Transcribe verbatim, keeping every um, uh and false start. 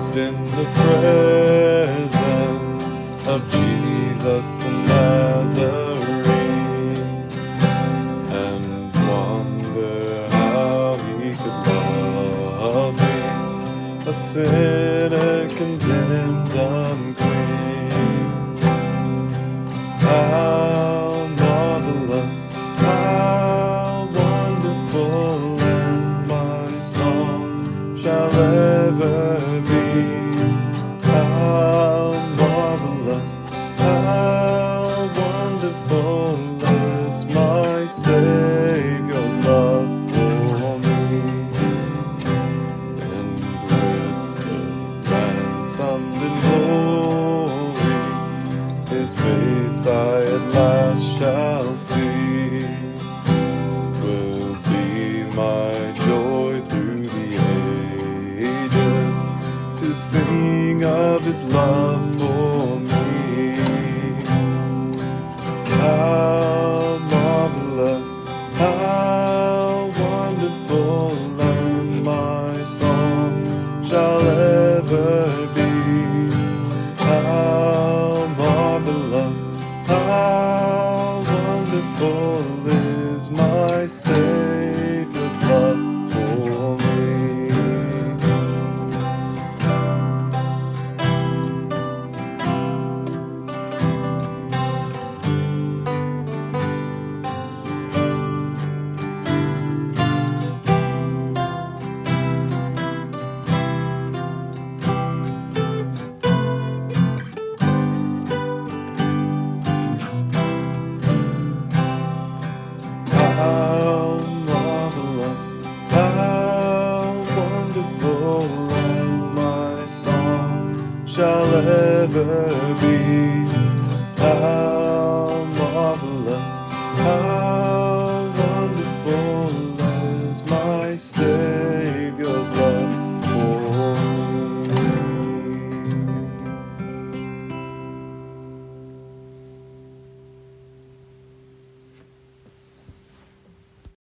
lost in the presence of Jesus the Nazarene, and wonder how he could love me, a sinner condemned unclean. How marvelous, how wonderful, and my song shall ever be. How marvelous, how wonderful is my Savior's love for me. And with the ransomed in glory, his face I at last shall see, will be my joy through the ages, to sing of his love for me. How marvelous, how wonderful, and my song shall ever be. How marvelous, how wonderful is my Savior's love for me. How marvelous, how wonderful, and my song shall ever be. How